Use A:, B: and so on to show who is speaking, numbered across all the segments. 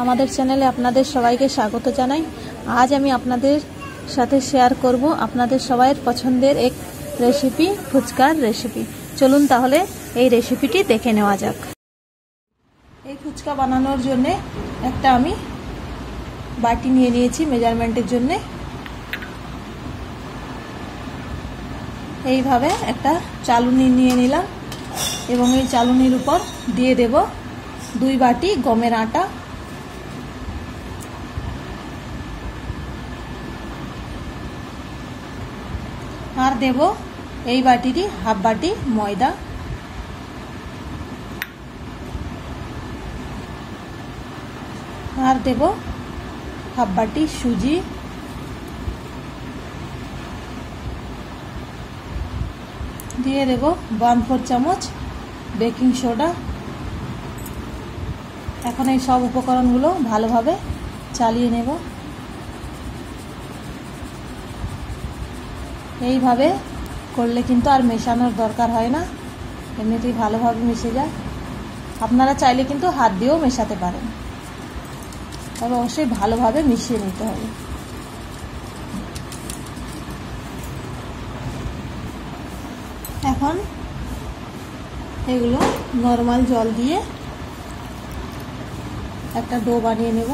A: আমাদের চ্যানেলে আপনাদের সবাইকে স্বাগত জানাই। আজ আমি আপনাদের সাথে শেয়ার করব আপনাদের সবাইয়ের পছন্দের এক রেসিপি, ফুচকার রেসিপি। চলুন তাহলে এই রেসিপিটি দেখে নেওয়া যাক। এই ফুচকা বানানোর জন্য একটা আমি বাটি নিয়ে নিয়েছি মেজারমেন্টের জন্য। এইভাবে একটা চালুনি নিয়ে নিলাম এবং এই চালুনির উপর দিয়ে দেব 2 বাটি গমের আটা, আর দেব এই বাটিরই হাফ বাটি ময়দা, আর দেব হাফ বাটি সুজি, দিয়ে দেব 1/4 চামচ বেকিং সোডা। এখন এই সব উপকরণগুলো ভালোভাবে চালিয়ে নেব। এইভাবে করলে কিন্তু আর মেশানোর দরকার হয় না, এমনিতেই ভালোভাবে মিশে যায়। আপনারা চাইলে কিন্তু হাত দিয়েও মেশাতে পারেন, তবে অবশ্যই ভালোভাবে মিশিয়ে নিতে হবে। এখন এগুলো নরমাল জল দিয়ে একটা ডো বানিয়ে নেব।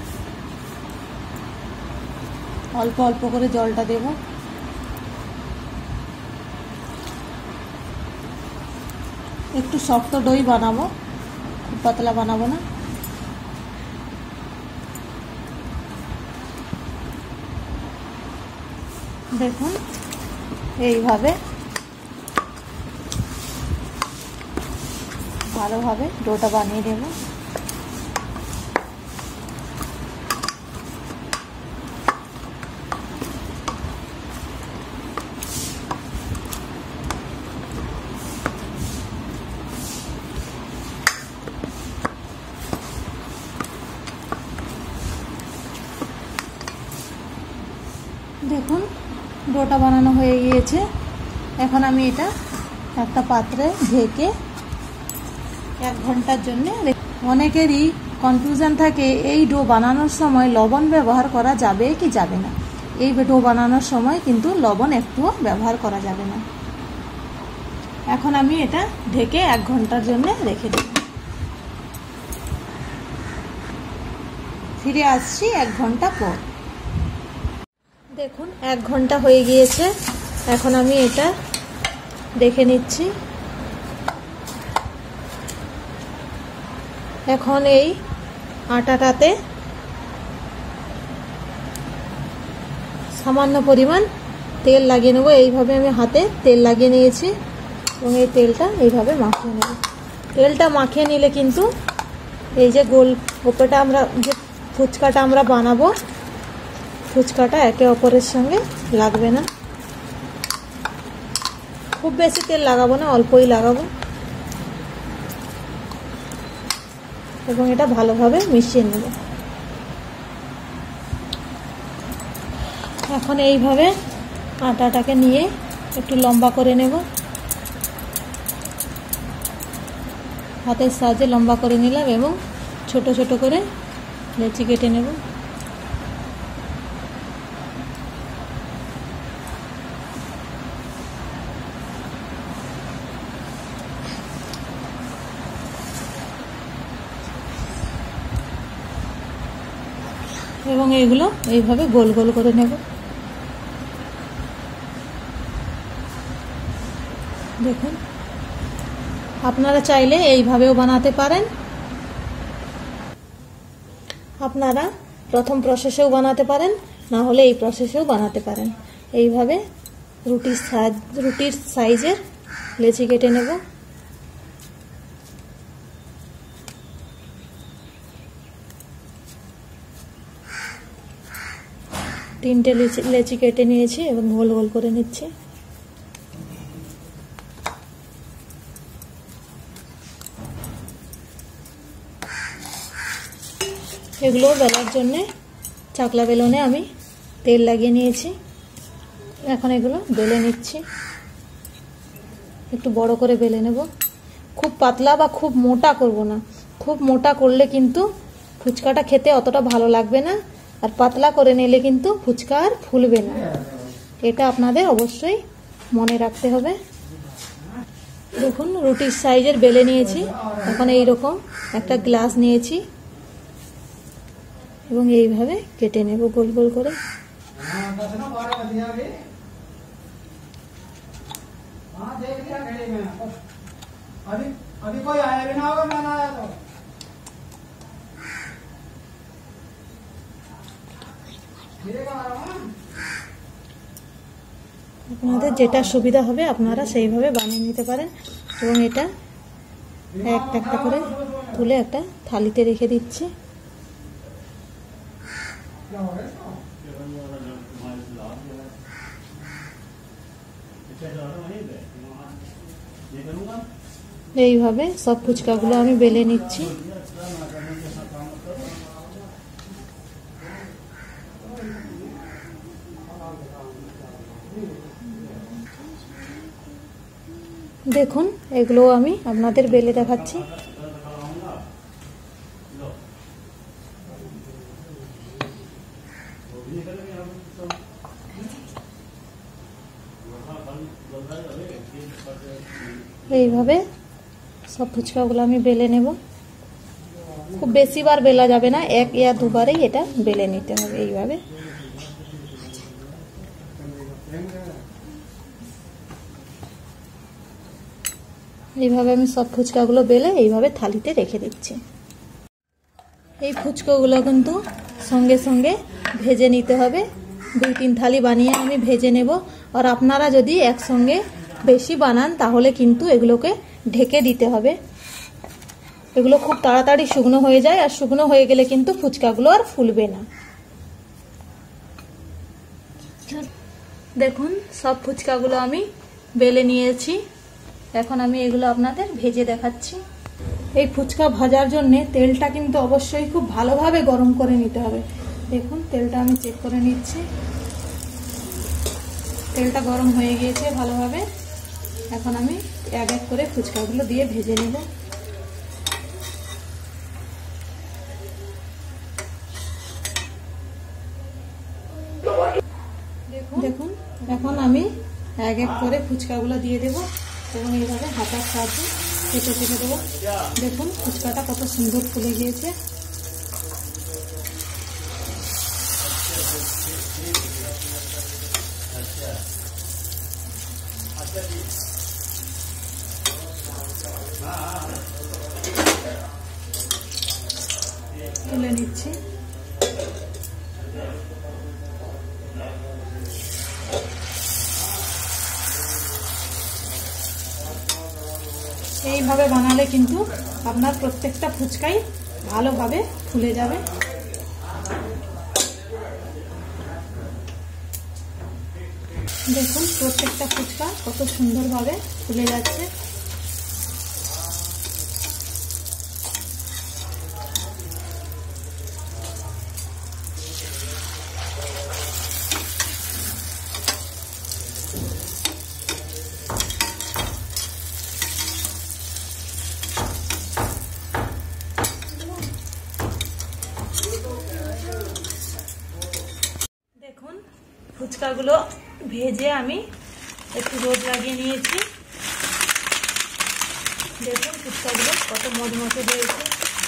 A: অল্প অল্প করে জলটা দেব। একটু শক্ত ডোই বানাবো, খুব পাতলা বানাবো না। দেখুন এইভাবে ভালোভাবে ডোটা বানিয়ে নেব। দেখুন ডোটা বানানো হয়ে গিয়েছে। এখন আমি এটা একটা পাত্রে ঢেকে 1 ঘন্টার জন্য। অনেকেরই কনফিউশন থাকে এই ডো বানানোর সময় লবণ ব্যবহার করা যাবে কি যাবে না। এই ডো বানানোর সময় কিন্তু লবণ একটুও ব্যবহার করা যাবে না। এখন আমি এটা ঢেকে 1 ঘন্টার জন্য রেখে দেব। ফিরে আসছি 1 ঘন্টা পর। দেখুন 1 ঘন্টা হয়ে গিয়েছে। এখন আমি এটা দেখে নিচ্ছি। এখন এই আটাটাতে সামান্য পরিমাণ তেল লাগিয়ে নেব। এইভাবে আমি হাতে তেল লাগিয়ে নিয়েছি এবং এই তেলটা এইভাবে মাখিয়ে নেব। তেলটা মাখিয়ে নিলে কিন্তু এই যে গোল ওপরটা আমরা যে ফুচকাটা আমরা বানাবো, ফুচকাটা একে অপরের সঙ্গে লাগবে না। খুব বেশি তেল লাগাবো না, অল্পই লাগাবো এবং এটা ভালোভাবে মিশিয়ে নেব। এখন এইভাবে আটাটাকে নিয়ে একটু লম্বা করে নেব। হাতের সাহায্যে লম্বা করে নিলাম এবং ছোট ছোট করে লেচি কেটে নেব। এবং এগুলো এইভাবে গোল গোল করে নেব। দেখুন আপনারা চাইলে এইভাবেও বানাতে পারেন। আপনারা প্রথম প্রসেসেও বানাতে পারেন, না হলে এই প্রসেসেও বানাতে পারেন। এইভাবে রুটির সাইজের লেচি কেটে নেব। তিনটে লেচি কেটে নিয়েছি এবং গোল গোল করে নিচ্ছি। এগুলো বেলার জন্য চাকলা বেলনে আমি তেল লাগিয়ে নিয়েছি। এখন এগুলো বেলে নিচ্ছি। একটু বড় করে বেলে নেব। খুব পাতলা বা খুব মোটা করব না। খুব মোটা করলে কিন্তু ফুচকাটা খেতে অতটা ভালো লাগবে না, আর পাতলা করে নিলে কিন্তু ফুচকা আর ফুলবে না। এটা আপনাদের অবশ্যই মনে রাখতে হবে। দেখুন রুটির সাইজের বেলে নিয়েছি। এখন এইরকম একটা গ্লাস নিয়েছি এবং এইভাবে কেটে নেব গোল গোল করে। আপনাদের যেটা সুবিধা হবে আপনারা সেইভাবে বানিয়ে নিতে পারেন। এবং এটা একটা একটা করে তুলে একটা থালিতে রেখে দিচ্ছি। এইভাবে সব ফুচকাগুলো আমি বেলে নিচ্ছি। দেখুন এগুলো আমি আপনাদের বেলে দেখাচ্ছি। এইভাবে সব ফুচকাগুলো আমি বেলে নেব। খুব বেশি বার বেলা যাবে না, এক या দুবারেই এটা বেলে নিতে হবে। এইভাবে এইভাবে আমি সব ফুচকাগুলো বেলে এইভাবে থালিতে রেখে দিচ্ছি। এই ফুচকাগুলো কিন্তু সঙ্গে সঙ্গে ভেজে নিতে হবে। 2-3 থালি বানিয়ে আমি ভেজে নেব। আর আপনারা যদি একসঙ্গে বেশি বানান তাহলে কিন্তু এগুলোকে ঢেকে দিতে হবে। এগুলো খুব তাড়াতাড়ি শুকনো হয়ে যায়, আর শুকনো হয়ে গেলে কিন্তু ফুচকাগুলো আর ফুলবে না। দেখুন সব ফুচকাগুলো আমি বেলে নিয়েছি। এখন আমি এগুলো আপনাদের ভেজে দেখাচ্ছি। এই ফুচকা ভাজার জন্য তেলটা কিন্তু অবশ্যই খুব ভালোভাবে গরম করে নিতে হবে। দেখুন তেলটা আমি চেক করে নিচ্ছি। তেলটা গরম হয়ে গিয়েছে ভালোভাবে। এখন আমি এক এক করে ফুচকাগুলো দিয়ে ভেজে নেব। দেখুন এখন আমি এক এক করে ফুচকাগুলো দিয়ে দেব এবং এইভাবে হাতার সাহায্যে চেপে চেপে দেবো। দেখুন ফুচকাটা কত সুন্দর ফুলে গিয়েছে। তুলে নিচ্ছি। এইভাবে বানালে কিন্তু আপনার প্রত্যেকটা ফুচকাই ভালোভাবে ফুলে যাবে। দেখুন প্রত্যেকটা ফুচকা কত সুন্দরভাবে ফুলে যাচ্ছে। দেখুন ফুচকাগুলো ভেজে আমি একটু রোদ লাগিয়ে নিয়েছি। দেখুন ফুচকাগুলো কত মচমচে হয়েছে।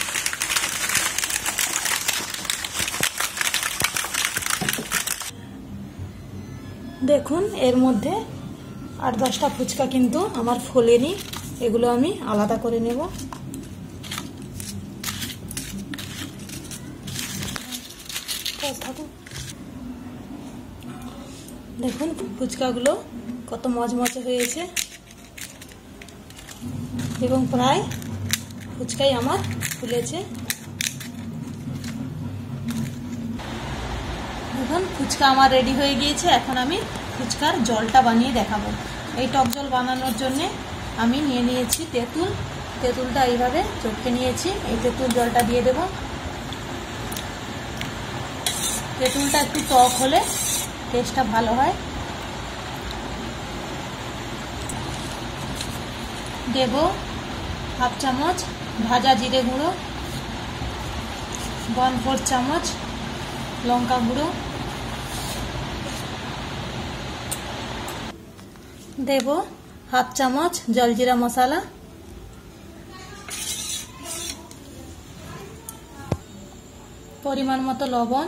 A: দেখুন এর মধ্যে 8-10টা ফুচকা কিন্তু আমার ফোলেনি, এগুলো আমি আলাদা করে নেব। দেখুন ফুচকাগুলো কত মচমচে হয়েছে এবং প্রায় ফুচকাই আমার ফুলেছে। দেখুন ফুচকা আমার রেডি হয়ে গিয়েছে। এখন আমি ফুচকার জলটা বানিয়ে দেখাবো। এই টক জল বানানোর জন্যে আমি নিয়ে নিয়েছি তেঁতুল। তেঁতুলটা এইভাবে চটকে নিয়েছি। এই তেঁতুল জলটা দিয়ে দেব। তেঁতুলটা একটু টক হলে টেস্টটা ভালো হয়। দেব 1/2 চামচ ভাজা জিরে গুঁড়ো, 1/4 চামচ লঙ্কা গুঁড়ো দেব, 1/2 চামচ জলজিরা মশলা, পরিমাণ মতো লবণ,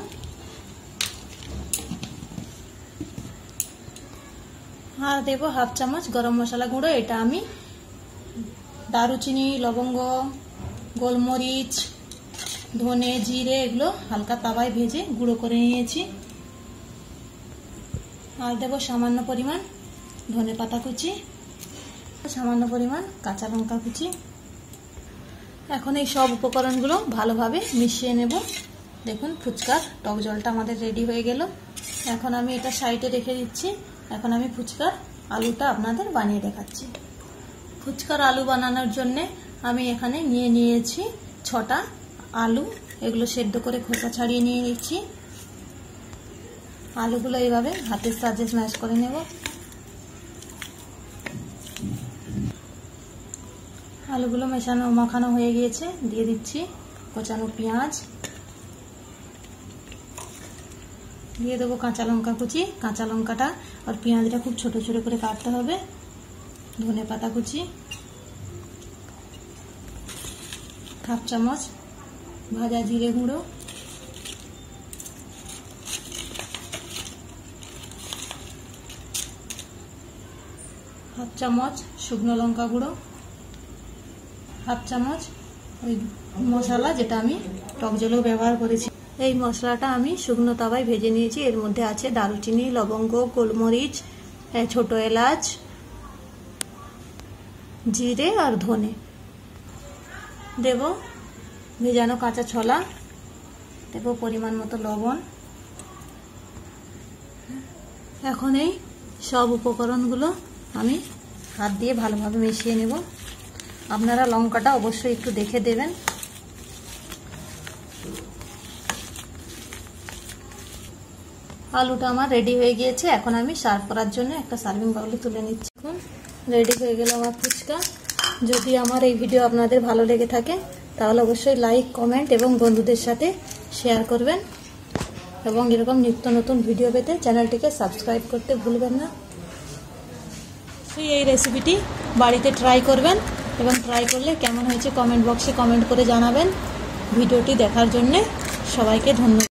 A: আর দেব 1/2 চামচ গরম মশলা গুঁড়ো। এটা আমি দারুচিনি, লবঙ্গ, গোলমরিচ, ধনে, জিরে এগুলো হালকা তাওয়ায় ভেজে গুঁড়ো করে নিয়েছি। আর দেব সামান্য পরিমাণ ধনেপাতা কুচি, সামান্য পরিমাণ কাঁচা লঙ্কা কুচি। এখন এই সব উপকরণগুলো ভালোভাবে মিশিয়ে নেব। দেখুন ফুচকার টক জলটা আমাদের রেডি হয়ে গেল। এখন আমি এটা সাইডে রেখে দিচ্ছি। এখন আমি ফুচকার আলুটা আপনাদের বানিয়ে দেখাচ্ছি। ফুচকার আলু বানানোর জন্য আমি এখানে নিয়েছি 6টা আলু। এগুলো সেদ্ধ করে খোসা ছাড়িয়ে নিয়ে নিচ্ছি। আলুগুলো এইভাবে হাতের সাহায্যে স্ম্যাশ করে নেব। আলুগুলো মাখানো হয়ে গিয়েছে। দিয়ে দিচ্ছি কোচানো পেঁয়াজ, দিয়ে দেবো কাঁচা লঙ্কা কুচি। কাঁচা লঙ্কাটা আর পেঁয়াজটা খুব ছোট ছোট করে কাটতে হবে। ধনেপাতা কুচি, 1/2 চামচ ভাজা জিরে গুঁড়ো, 1/2 চামচ শুকনো লঙ্কা গুঁড়ো, 1/2 চামচ ওই মশলা যেটা আমি টক জলেও ব্যবহার করেছি। এই মশলাটা আমি শুকনো তাওয়ায় ভেজে নিয়েছি। এর মধ্যে আছে দারুচিনি, লবঙ্গ, গোলমরিচ, ছোট এলাচ, জিরে আর ধনে। দেব ভেজানো কাঁচা ছোলা, দেব পরিমাণ মতো লবণ। এখন এই সব উপকরণগুলো আমি হাত দিয়ে ভালোভাবে মিশিয়ে নেব। আপনারা লঙ্কাটা অবশ্যই একটু দেখে দেবেন। আলুটা আমার রেডি হয়ে গিয়েছে। এখন আমি সার্ভ করার জন্য একটা সার্ভিং বাউলে তুলে নিচ্ছি। এখন রেডি হয়ে গেল আমার ফুচকা। যদি আমার এই ভিডিও আপনাদের ভালো লেগে থাকে তাহলে অবশ্যই লাইক, কমেন্ট এবং বন্ধুদের সাথে শেয়ার করবেন। এবং এরকম নিত্য নতুন ভিডিও পেতে চ্যানেলটিকে সাবস্ক্রাইব করতে ভুলবেন না। এই রেসিপিটি বাড়িতে ট্রাই করবেন এবং ট্রাই করলে কেমন হয়েছে কমেন্ট বক্সে কমেন্ট করে জানাবেন। ভিডিওটি দেখার জন্য সবাইকে ধন্যবাদ।